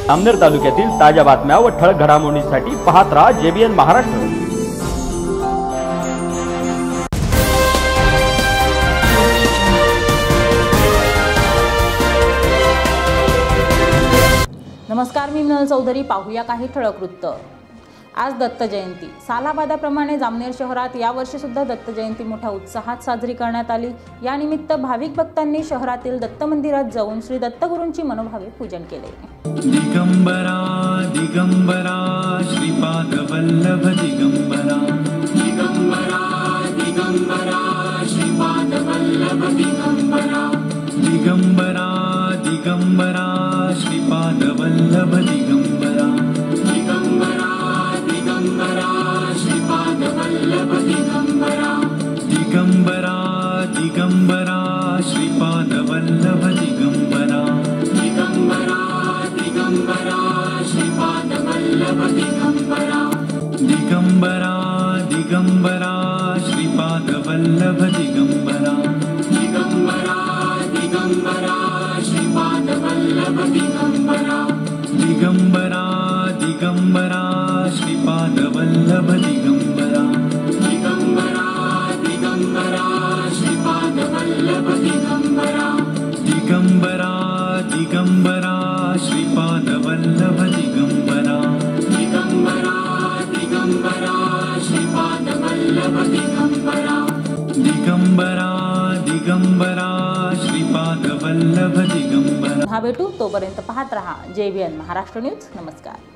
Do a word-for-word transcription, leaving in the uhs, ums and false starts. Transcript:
अमनेर तालुक्यातील ताज्या बातम्या व ठळक घडामोडींसाठी पाहत राहा जेबीएन महाराष्ट्र। नमस्कार, मी मिनल चौधरी। पाहूया काही ठळक वृत्त। आज दत्त जयंती। सालाबादाप्रमाणे जामनेर शहरात यावर्षी सुद्धा दत्त जयंती मोठ्या उत्साहात साजरी करण्यात आली। या निमित्त भाविक भक्तांनी शहरातील दत्त मंदिरात जाऊन श्री दत्तगुरूंची मनोभावे पूजन केले। दिगंबरा दिगंबरा श्रीपाद वल्लभ दिगंबरा दिगंबरा दिगंबरा श्रीपाद वल्लभ दिगंबरा दिगंबरा दिगंबरा श्रीपाद वल्लभ दिगंबरा दिगंबरा दिगंबरा श्रीपाद वल्लभ दिगंबरा दिगंबरा दिगंबरा श्रीपाद वल्लभ दिगंबरा दिगंबरा दिगंबरा श्रीपाद वल्लभ दिगंबरा दिगंबरा दिगंबरा श्रीपाद वल्लभ दिगंबरा दिगंबरा दिगंबरा श्रीपाद वल्लभ दिगंबरा दिगंबरा दिगंबरा श्रीपाद वल्लभ दिगंबरा दिगंबरा दिगंबरा श्रीपाद वल्लभ दिगंबरा दिगंबरा दिगंबरा श्रीपाद वल्लभ दिगंबरा दिगंबरा दिगंबरा श्रीपाद वल्लभ दिगंबरा दिगंबरा दिगंबरा श्रीपाद वल्लभ दिगंबरा। हा भेटू, तोपर्यंत पाहत रहा जेबीएन महाराष्ट्र न्यूज। नमस्कार।